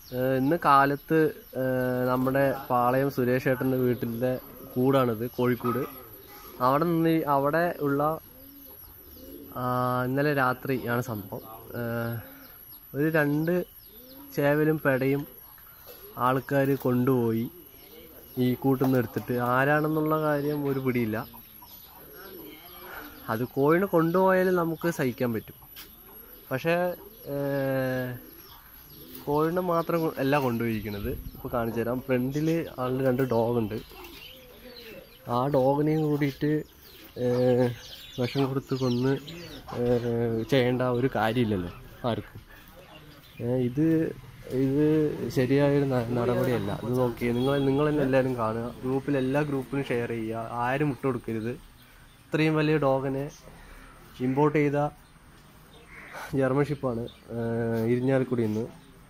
ഇന്ന് കാലത്ത് നമ്മുടെ പാളയം സുരേഷ് ഏട്ടൻ്റെ വീട്ടിലെ കൂടാണിത്, കോഴിക്കൂട്. അവിടെ ഉള്ള ഇന്നലെ രാത്രി ആണ് സംഭവം. ഒരു 2 ചേവലും പെടയും ആൾക്കാർ കൊണ്ടുപോയി ഈ കൂട്ടിൽ നിന്ന് എടുത്തിട്ട്. ആരാണെന്നുള്ള കാര്യം ഒരു പിടിയില്ല. അത് കോഴിനെ കൊണ്ടുപോയാലും നമുക്ക് സഹിക്കാൻ പറ്റും. പക്ഷേ കോഴിനെ മാത്രം അല്ല കൊണ്ടുപോയിരിക്കുന്നത്. ഇപ്പോൾ കാണിച്ചു തരാം. ഫ്രണ്ടിൽ ആളുടെ 2 ഡോഗുണ്ട്. ആ ഡോഗിനെയും കൂടിയിട്ട് വിഷം കൊടുത്ത് കൊന്ന് ചെയ്യേണ്ട ഒരു കാര്യമില്ലല്ലോ ആർക്കും. ഇത് ശരിയായൊരു നടപടിയല്ല. ഇത് നോക്കി നിങ്ങൾ തന്നെ എല്ലാവരും കാണുക. എല്ലാ ഗ്രൂപ്പിലും ഷെയർ ചെയ്യുക. ആരും വിട്ടുകൊടുക്കരുത്. ഇത്രയും വലിയ ഡോഗിനെ ഇമ്പോർട്ട് ചെയ്ത ജർമ്മൻ ഷിപ്പാണ് ഇരിഞ്ഞാലക്കുടിയിൽ നിന്ന്.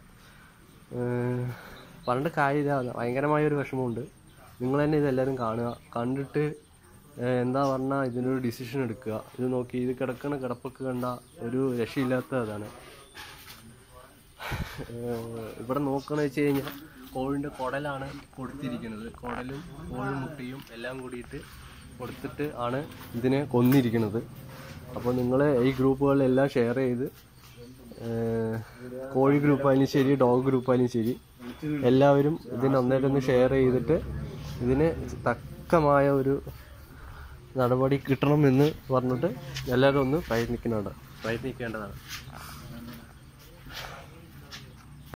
പറഞ്ഞിട്ട് കാര്യമില്ല. ഭയങ്കരമായൊരു വിഷമമുണ്ട്. നിങ്ങൾ തന്നെ ഇതെല്ലാവരും കാണുക. കണ്ടിട്ട് എന്താ പറഞ്ഞാൽ ഇതിനൊരു ഡിസിഷൻ എടുക്കുക. ഇത് നോക്കി, ഇത് കിടക്കണ കിടപ്പൊക്കെ കണ്ട ഒരു രക്ഷയില്ലാത്ത അതാണ്. ഇവിടെ നോക്കണമെന്ന് വെച്ച് കഴിഞ്ഞാൽ കോഴിൻ്റെ കുടലാണ് കൊടുത്തിരിക്കുന്നത്. കുടലും കോഴിമുട്ടയും എല്ലാം കൂടിയിട്ട് കൊടുത്തിട്ട് ആണ് ഇതിനെ കൊന്നിരിക്കുന്നത്. അപ്പോൾ നിങ്ങൾ ഈ ഗ്രൂപ്പുകളിലെല്ലാം ഷെയർ ചെയ്ത്, കോഴി ഗ്രൂപ്പായാലും ശരി ഡോഗ് ഗ്രൂപ്പായാലും ശരി, എല്ലാവരും ഇതിന് ഒന്നേറ്റൊന്ന് ഷെയർ ചെയ്തിട്ട് ഇതിന് തക്കമായ ഒരു നടപടി കിട്ടണമെന്ന് പറഞ്ഞിട്ട് എല്ലാവരും ഒന്ന് പ്രയത്നിക്കേണ്ടതാണ്.